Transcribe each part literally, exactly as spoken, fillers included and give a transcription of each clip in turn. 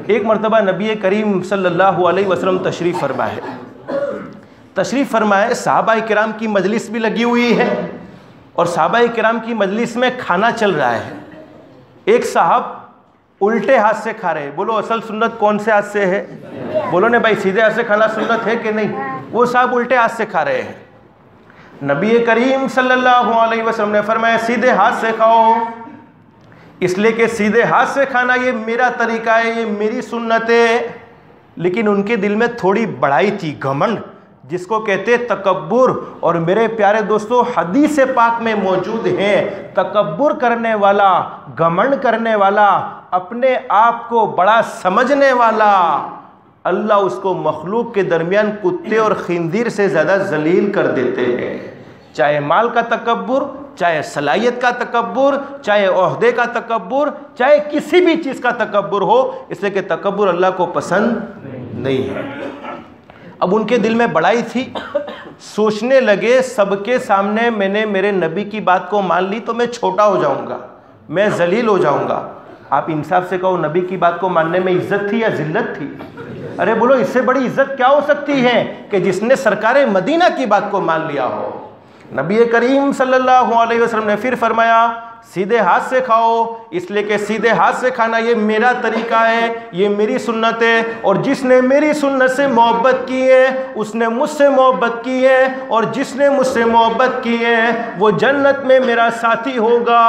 ایک مرتبہ نبی کریم صلی اللہ علیہ وسلم تشریف فرمائے تشریف فرمائے صحابہ کرام کی مجلس بھی لگی ہوئی ہے اور صحابہ کرام کی مجلس میں کھانا چل رہا ہے. ایک صاحب الٹے ہاتھ سے کھا رہے ہیں. بولو اصل سنت کون سے ہاتھ سے ہے؟ بولو نے بھائی سیدھے ہاتھ سے کھانا سنت ہے کہ نہیں؟ وہ صاحب الٹے ہاتھ سے کھا رہے ہیں. نبی کریم صلی اللہ علیہ وسلم نے فرمایا سیدھے ہاتھ سے کھاؤ، اس لیے کہ سیدھے ہاتھ سے کھانا یہ میرا طریقہ ہے، یہ میری سنت ہے. لیکن ان کے دل میں تھوڑی بڑائی تھی، گھمنڈ جس کو کہتے تکبر. اور میرے پیارے دوستو حدیث پاک میں موجود ہیں تکبر کرنے والا، گھمنڈ کرنے والا، اپنے آپ کو بڑا سمجھنے والا، اللہ اس کو مخلوق کے درمیان کتے اور خنزیر سے زیادہ ذلیل کر دیتے ہیں. چاہے مال کا تکبر، چاہے صلاحیت کا تکبر، چاہے عہدے کا تکبر، چاہے کسی بھی چیز کا تکبر ہو، اس لیے کہ تکبر اللہ کو پسند نہیں ہے. اب ان کے دل میں بڑائی تھی، سوچنے لگے سب کے سامنے میں نے میرے نبی کی بات کو مان لی تو میں چھوٹا ہو جاؤں گا، میں ذلیل ہو جاؤں گا. آپ انصاف سے کہو نبی کی بات کو ماننے میں عزت تھی یا ذلت تھی؟ ارے بولو اس سے بڑی عزت کیا ہو سکتی ہے کہ جس نے سرکار مدینہ کی بات کو مان لیا ہو. نبی کریم صلی اللہ علیہ وسلم نے پھر فرمایا سیدھے ہاتھ سے کھاؤ، اس لیے کہ سیدھے ہاتھ سے کھانا یہ میرا طریقہ ہے، یہ میری سنت ہے، اور جس نے میری سنت سے محبت کی ہے اس نے مجھ سے محبت کی ہے، اور جس نے مجھ سے محبت کی ہے وہ جنت میں میرا ساتھی ہوگا.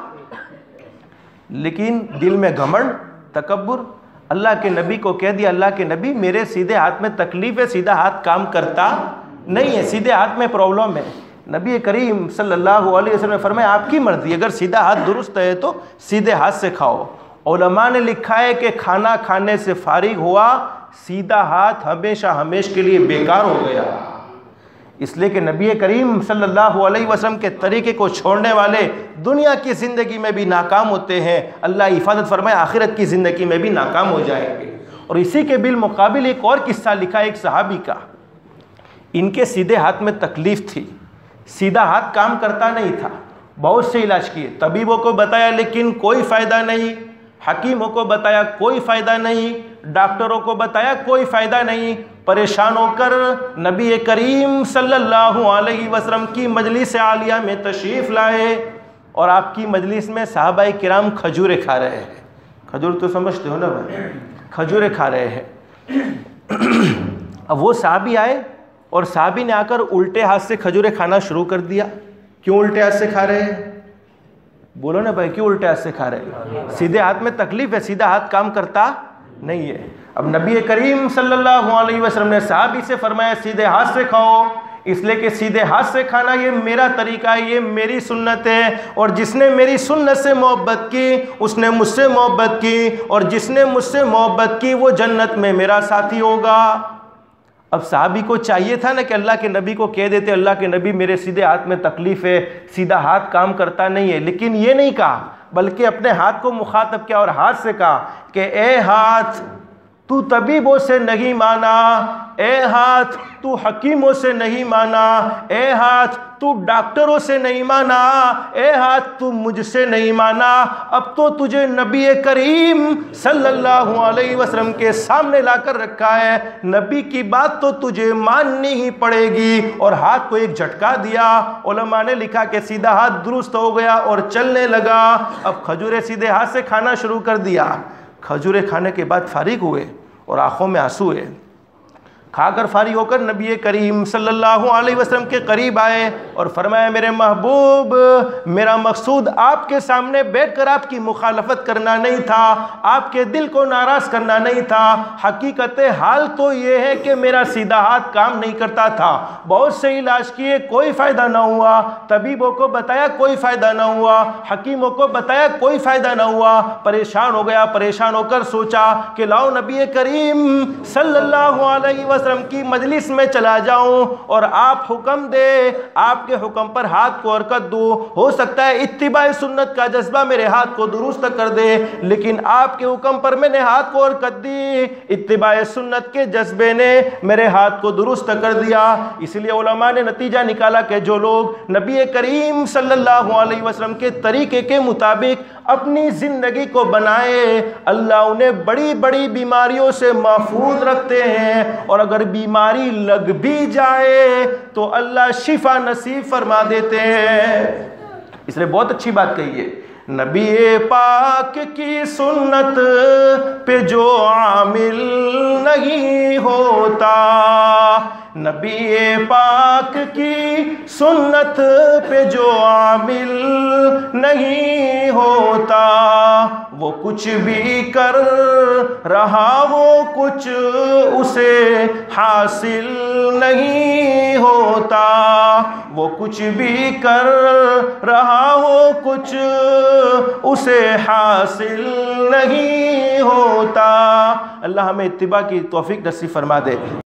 لیکن دل میں گھمنڈ، تکبر. اللہ کے نبی کو کہہ دیا اللہ کے نبی میرے سیدھے ہاتھ میں تکلیف ہے، سیدھا ہاتھ کام کرتا نہیں ہے، سیدھے ہاتھ میں پرابلم ہے. نبی کریم صلی اللہ علیہ وسلم نے فرمایا آپ کی مرضی، اگر سیدھا ہاتھ درست ہے تو سیدھے ہاتھ سے کھاؤ. علماء نے لکھا ہے کہ کھانا کھانے سے فارغ ہوا سیدھا ہاتھ ہمیشہ ہمیشہ کے لیے بیکار ہو گیا، اس لیے کہ نبی کریم صلی اللہ علیہ وسلم کے طریقے کو چھوڑنے والے دنیا کی زندگی میں بھی ناکام ہوتے ہیں، اللہ حفاظت فرمائے آخرت کی زندگی میں بھی ناکام ہو جائیں گے. اور اسی کے بالمقابل ایک اور قصہ لکھا ہے ایک صحابی کا. ان کے سیدھے ہاتھ میں تکلیف تھی، سیدھا ہاتھ کام کرتا نہیں تھا، بہت سے علاج کیے، طبیبوں کو بتایا لیکن کوئی فائدہ نہیں، حکیموں کو بتایا کوئی فائدہ نہیں، ڈاکٹروں کو بتایا کوئی فائدہ نہیں. پریشان ہو کر نبی کریم صلی اللہ علیہ وسلم کی مجلس عالیہ میں تشریف لائے اور آپ کی مجلس میں صحابہ کرام کھجوریں کھا رہے ہیں. کھجور تو سمجھتے ہو نا بھائی، کھجوریں کھا رہے ہیں. اب وہ صحابی آئے اور صحابی نے آ کر الٹے ہاتھ سے کھجوریں کھانا شروع کر دیا. کیوں الٹے ہاتھ سے کھا رہے ہیں؟ بولو نا بھائی کیوں الٹے ہاتھ سے کھا رہے ہیں؟ سیدھے ہاتھ میں تکلیف ہے، سیدھا ہاتھ کام کرتا نہیں ہے. اب نبی کریم صلی اللہ علیہ وسلم نے صحابی سے فرمایا سیدھے ہاتھ سے کھاؤ، اس لیے کہ سیدھے ہاتھ سے کھانا یہ میرا طریقہ ہے، یہ میری سنت ہے، اور جس نے میری سنت سے محبت کی اس نے مجھ سے محبت کی، اور جس نے مجھ سے محبت کی وہ جنت میں میرا ساتھی ہوگا. اب صحابی کو چاہیے تھا نا کہ اللہ کے نبی کو کہہ دیتے اللہ کے نبی میرے سیدھے ہاتھ میں تکلیف ہے، سیدھا ہاتھ کام کرتا نہیں ہے، لیکن یہ نہیں کہا بلکہ اپنے ہاتھ کو مخاطب کیا اور ہاتھ سے کہا کہ اے ہاتھ تو طبیبوں سے نہیں مانا، اے ہاتھ تو حکیموں سے نہیں مانا، اے ہاتھ تو ڈاکٹروں سے نہیں مانا، اے ہاتھ تو مجھ سے نہیں مانا، اب تو تجھے نبی کریم صلی اللہ علیہ وسلم کے سامنے لا کر رکھا ہے، نبی کی بات تو تجھے ماننی ہی پڑے گی. اور ہاتھ کو ایک جھٹکا دیا. علماء نے لکھا کہ سیدھا ہاتھ درست ہو گیا اور چلنے لگا. اب کھجوریں سیدھے ہاتھ سے کھانا شروع کر دیا. کھجوریں کھانے کے بعد فارغ ہوئے اور آنکھوں میں آنسو ہے. کھا کر فارغ ہو کر نبی کریم صلی اللہ علیہ وسلم کے قریب آئے اور فرمایا میرے محبوب میرا مقصود آپ کے سامنے بیٹھ کر آپ کی مخالفت کرنا نہیں تھا، آپ کے دل کو ناراض کرنا نہیں تھا. حقیقت حال تو یہ ہے کہ میرا سیدھا ہاتھ کام نہیں کرتا تھا، بہت سے علاج کیے کوئی فائدہ نہ ہوا، طبیبوں کو بتایا کوئی فائدہ نہ ہوا، حکیموں کو بتایا کوئی فائدہ نہ ہوا. پریشان ہو گیا، پریشان ہو کر سوچا کہ لاؤ نبی کریم صلی اللہ علیہ وسلم وسلم کی مجلس میں چلا جاؤں اور آپ حکم دے، آپ کے حکم پر ہاتھ کو حرکت دوں، ہو سکتا ہے اتباع سنت کا جذبہ میرے ہاتھ کو درست کر دے، لیکن آپ کے حکم پر میں نے ہاتھ کو حرکت دی، اتباع سنت کے جذبے نے میرے ہاتھ کو درست کر دیا۔ اس لیے علماء نے نتیجہ نکالا کہ جو لوگ نبی کریم صلی اللہ علیہ وسلم کے طریقے کے مطابق اپنی زندگی کو بنائے، اللہ انہیں بڑی بڑی بیماریوں سے محفوظ رکھتے ہیں، اور اگر بیماری لگ بھی جائے تو اللہ شفا نصیب فرما دیتے ہیں۔ اس لیے بہت اچھی بات کہی ہے، نبی پاک کی سنت پہ جو عامل نہیں ہوتا، نبی پاک کی سنت پہ جو عامل نہیں ہوتا، وہ کچھ بھی کر رہا ہو کچھ اسے حاصل نہیں ہوتا، وہ کچھ بھی کر رہا ہو کچھ اسے حاصل نہیں ہوتا۔ اللہ ہمیں اتباع کی توفیق نصیب فرما دے۔